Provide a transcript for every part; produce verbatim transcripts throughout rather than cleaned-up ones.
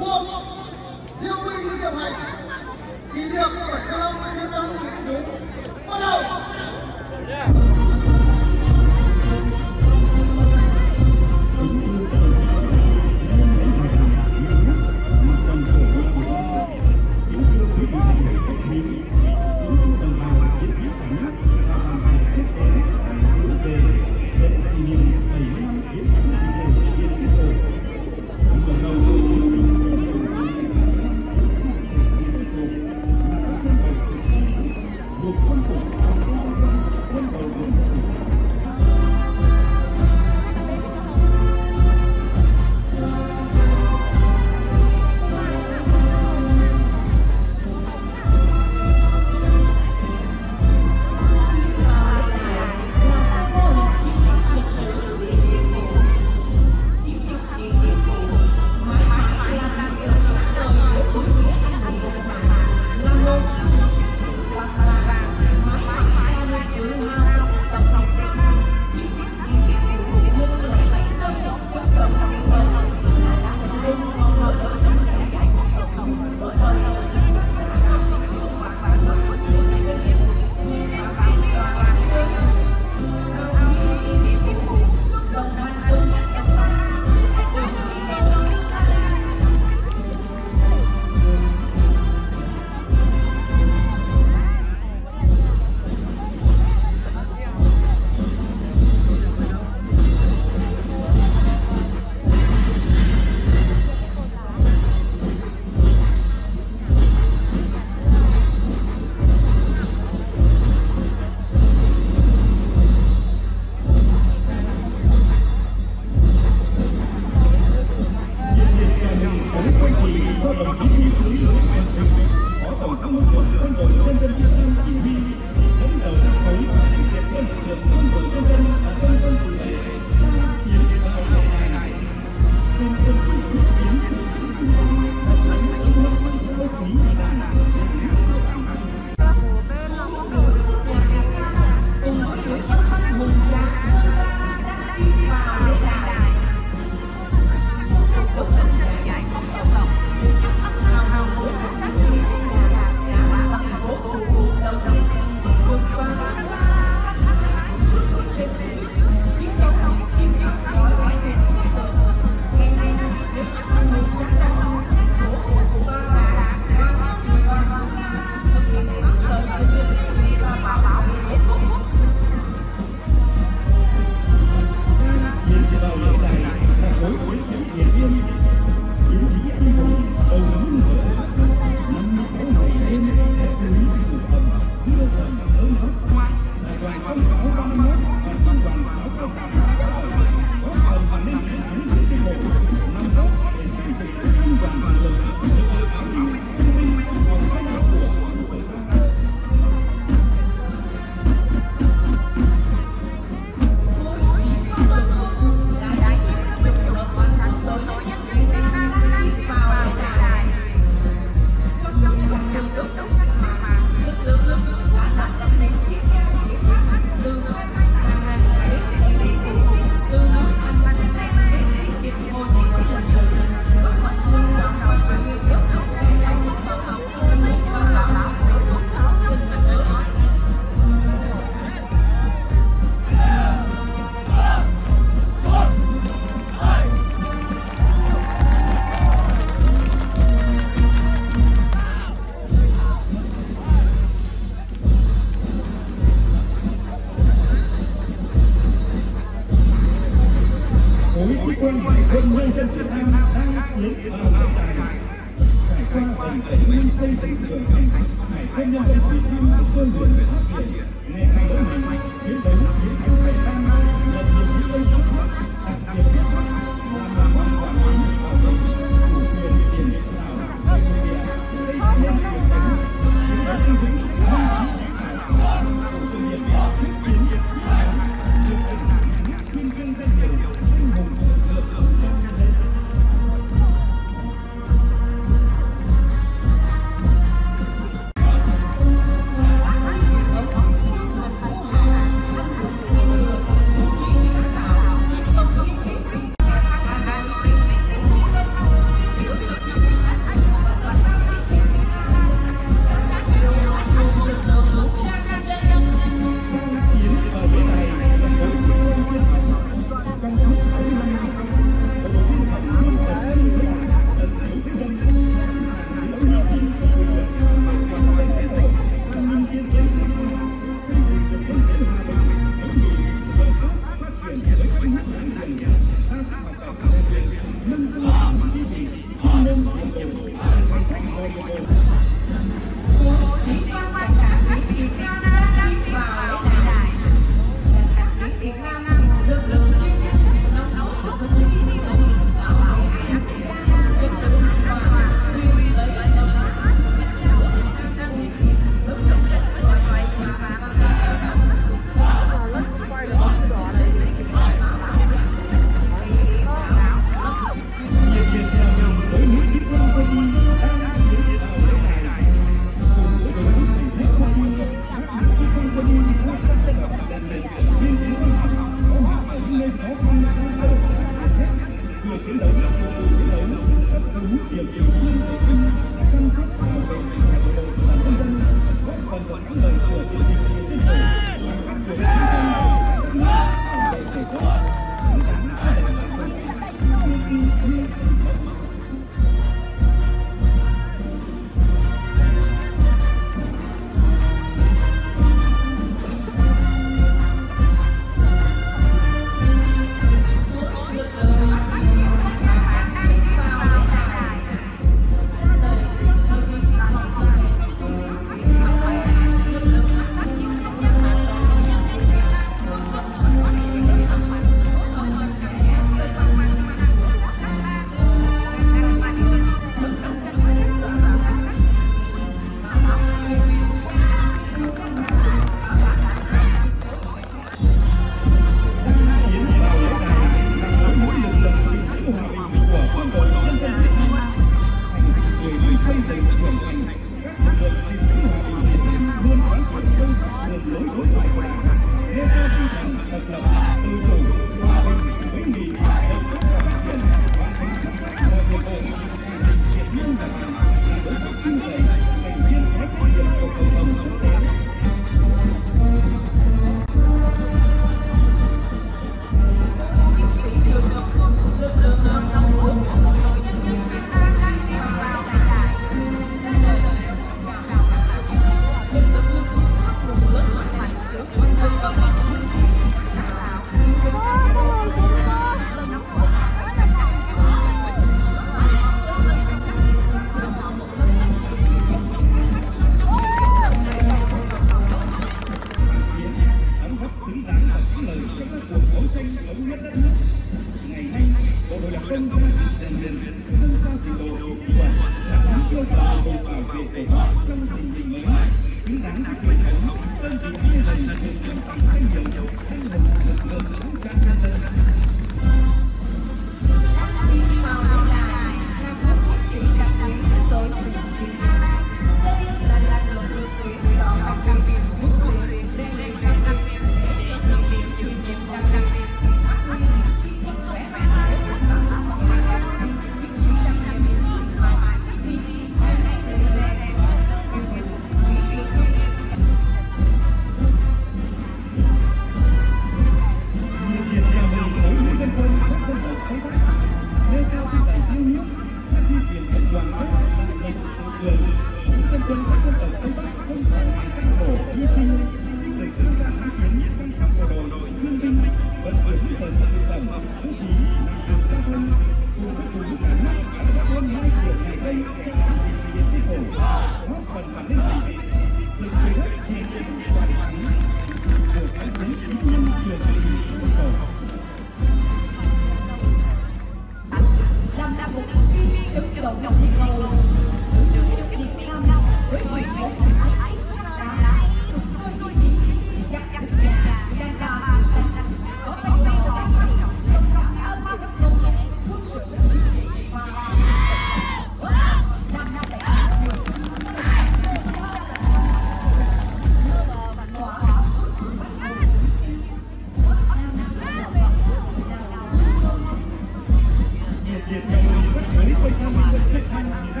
một diêu binh diệu hành kỷ niệm bảy mươi lăm chiến thắng Điện Biên Phủ bắt đầu. quân quân nhân dân Việt Nam đang tiến vào hiện đại, trải qua bảy bảy năm xây dựng trưởng thành, Hải quân nhân dân Việt Nam đã vươn lên phát triển, ngày càng lớn mạnh, chiến đấu chiến thắng vẻ vang, lập nhiều chiến công xuất sắc, đạt nhiều xuất sắc, làm đảm bảo quản lý bảo vệ chủ quyền biển đảo, hải nội địa, xây dựng nên truyền thống, chiến đấu vinh dự, minh trí sáng tạo, tổ chức điện biên quyết chiến việt nam, được đảng nhà nước tuyên dương danh hiệu anh hùng lực lượng trong nhân dân. dựng trưởng thành các lực lượng gìn giữ hòa bình Việt Nam luôn quán triệt sâu sắc đường lối đối ngoại của Đảng, nêu cao tinh thần độc lập, tự chủ, hòa bình, hữu nghị, hợp tác và phát triển, hoàn thành xuất sắc mọi nhiệm vụ, khẳng định Việt Nam và Lào là đối tác tin cậy, thành viên có trách nhiệm của cộng đồng quốc tế.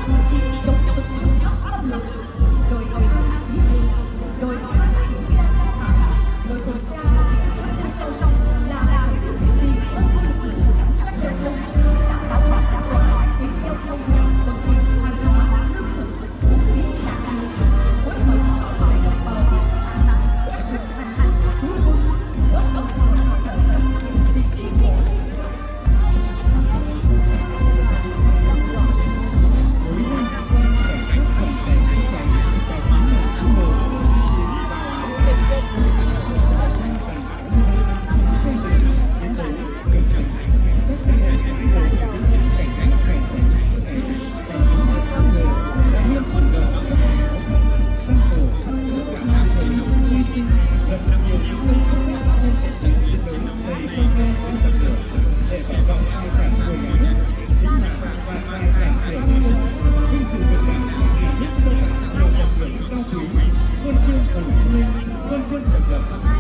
Rồi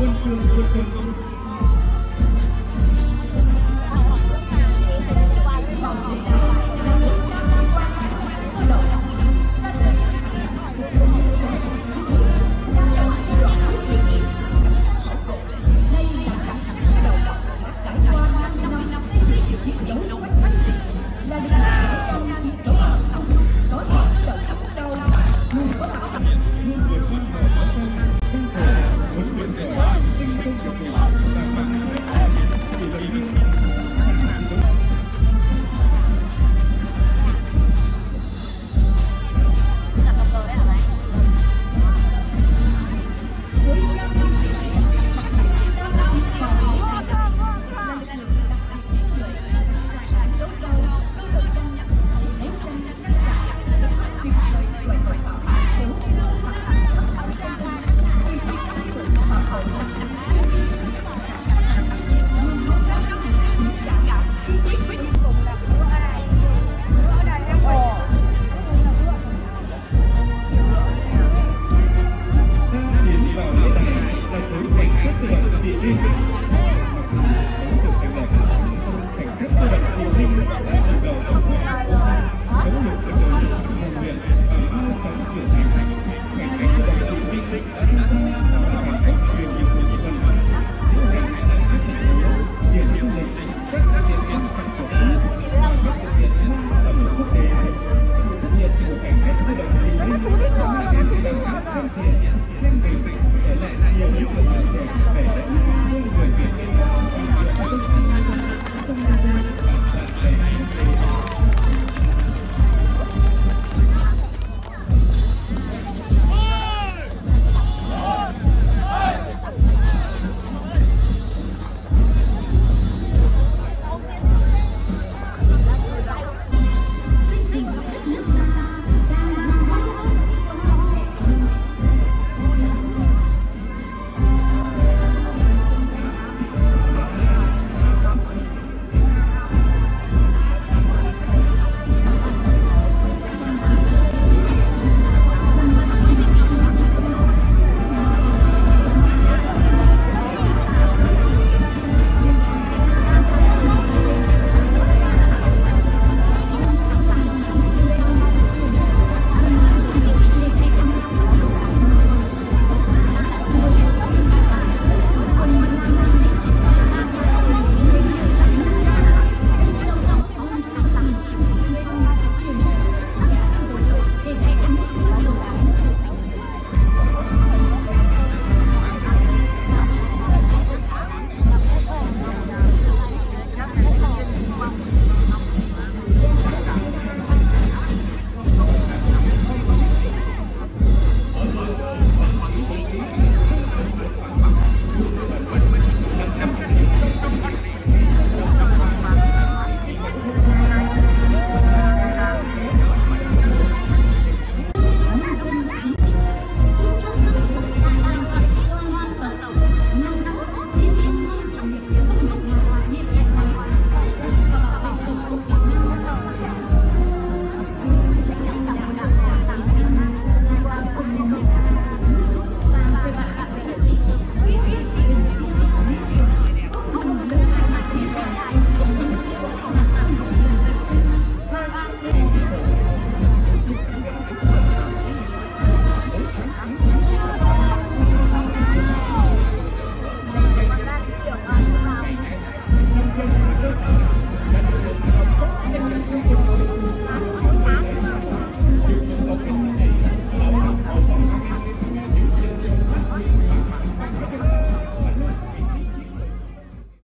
huân chương quân công.